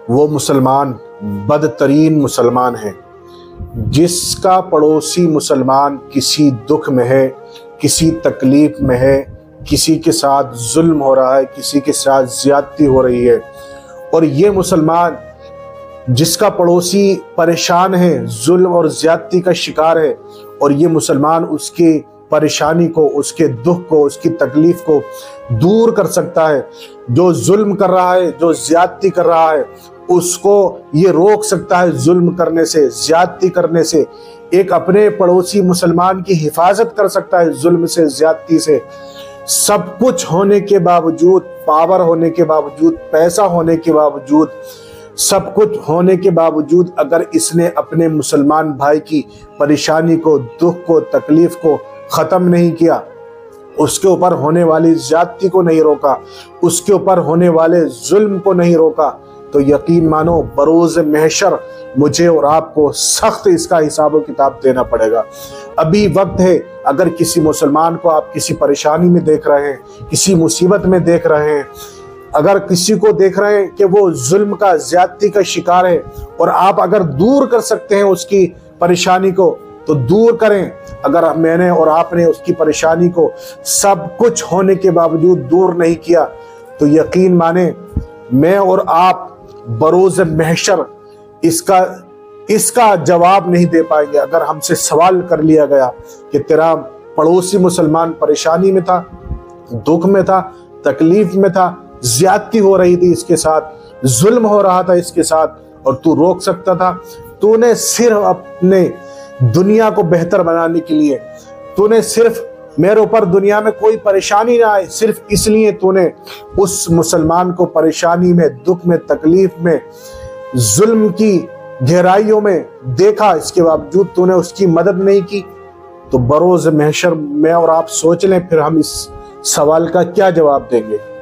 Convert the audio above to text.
وہ مسلمان بدترین مسلمان ہے۔ جس کا پڑوسی مسلمان کسی دکھ میں ہے، کسی تکلیف میں ہے، کسی کے ساتھ ظلم ہو رہا ہے، کسی کے ساتھ زیادتی ہو رہی ہے، اور یہ مسلمان جس کا پڑوسی پریشان ہے، ظلم اور زیادتی کا شکار ہے، اور یہ مسلمان اس کی پریشانی کو، اس کے دکھ کو، اس کی تکلیف کو دور کر سکتا ہے، جو ظلم کر رہا ہے، جو زیادتی کر رہا ہے، اس کو یہ روک سکتا ہے ظلم کرنے سے، زیادتی کرنے سے، ایک اپنے پڑوسی مسلمان کی حفاظت کر سکتا ہے ظلم سے، زیادتی سے۔ سب کچھ ہونے کے باوجود، پاور ہونے کے باوجود، پیسہ ہونے کے باوجود، سب کچھ ہونے کے باوجود اگر اس نے اپنے مسلمان بھائی کی پریشانی کو، دکھ کو، تکلیف کو ختم نہیں کیا، اس کے اوپر ہونے والی زیادتی کو نہیں روکا، اس کے اوپر ہونے والے ظلم کو نہیں روکا، تو یقین مانو بروز محشر مجھے اور آپ کو سخت اس کا حساب و کتاب دینا پڑے گا۔ ابھی وقت ہے، اگر کسی مسلمان کو آپ کسی پریشانی میں دیکھ رہے ہیں، کسی مصیبت میں دیکھ رہے ہیں، اگر کسی کو دیکھ رہے ہیں کہ وہ ظلم کا، زیادتی کا شکار ہے، اور آپ اگر دور کر سکتے ہیں اس کی پریشانی کو تو دور کریں۔ اگر میں نے اور آپ نے اس کی پریشانی کو سب کچھ ہونے کے باوجود دور نہیں کیا تو یقین مانیں میں اور آپ بروز محشر اس کا جواب نہیں دے پائیں گے۔ اگر ہم سے سوال کر لیا گیا کہ تیرا پڑوسی مسلمان پریشانی میں تھا، دکھ میں تھا، تکلیف میں تھا، زیادتی ہو رہی تھی اس کے ساتھ، ظلم ہو رہا تھا اس کے ساتھ، اور تو روک سکتا تھا، تو نے صرف اپنے دنیا کو بہتر بنانے کے لیے، تو نے صرف میرے اوپر دنیا میں کوئی پریشانی نہ آئے، صرف اس لیے تو نے اس مسلمان کو پریشانی میں، دکھ میں، تکلیف میں، ظلم کی گہرائیوں میں دیکھا، اس کے باوجود تو نے اس کی مدد نہیں کی، تو بروز محشر میں اور آپ سوچ لیں پھر ہم اس سوال کا کیا جواب دیں گے۔